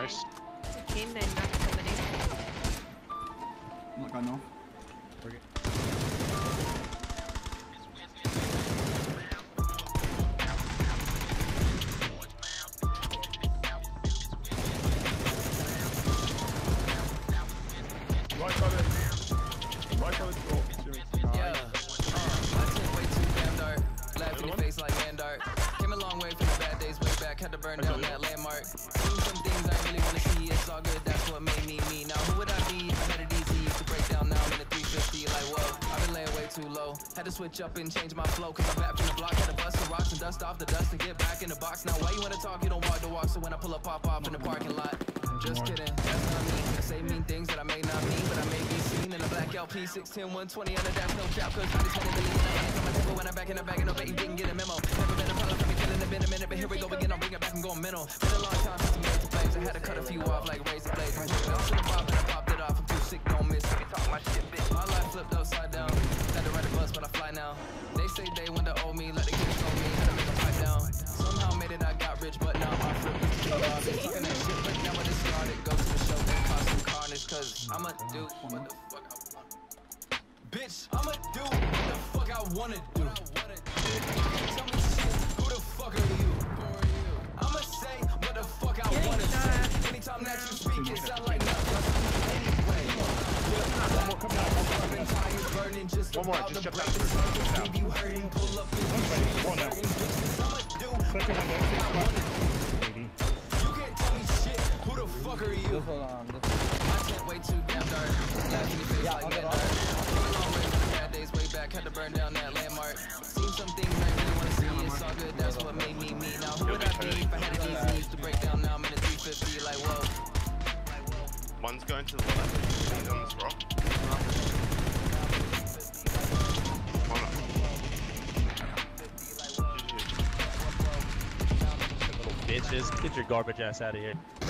Nice. It's a team name, not somebody. I'm not going off. Okay. Right on it. Right on it. Yeah. I took way too damn dark. Laugh in your face like man dark. Came a long way from the bad days way back. Had to burn down that landmark. Seen some things I really wanna see. It's all good. That's what made me me. Now who would I be if I had it easy to break down now? I'm in a 350. Like whoa, I've been laying way too low. Had to switch up and change my flow. Cause I'm back from the block. Had to bust the rocks and dust off the dust to get back in the box. Now why you wanna talk? You don't walk the walk. So when I pull up, pop off in the parking lot. Just kidding, that's not me. I say mean things that I may not mean, but I may be seen in a black LP 610 120 on the dash, no cap. Cause I just had to believe in hands on my table when I'm back in the bag and no bet you didn't get a memo. Never been a problem for me killing it, been a minute, but here we go again. I'll bring it back and go mental. Been a long time since I made the flames. I had to cut a few off like razor blades. I was in the pop and I popped it off. I'm too sick, don't miss. I can talk my shit, bitch. My life flipped upside down. Had to ride a bus, but I fly now. They say they want to owe me, let the kids owe me. Had to make a pipe down. Somehow made it, I got rich, but now my flip is too off. They talking that shit, but now I discarded. Go to the show and cause some carnage, cause I'ma do what the fuck I want. Bitch, I'ma do what the fuck I wanna do. Tell me shit, who the fuck are you? I'ma say what the fuck I wanna say. Anytime that you speak, it sound like nothing. Anyway, I've been tired, burning just about to break the cycle. Leave you hurting, pull up in the street. I'ma do what the fuck I wanna do. You can't tell me shit, who the fuck are you? My tent way too damn dark. Laugh in your face like man dark. Came a long way from the bad days way back. Had to burn down that landmark. Seen some things I really wanna see. It's all good, that's what made me me. Now who would I be if I had it easy to break down? Now I'm in a 350 like whoa. One's going to the left. He's on this rock. One up. Little bitches, get your garbage ass out of here.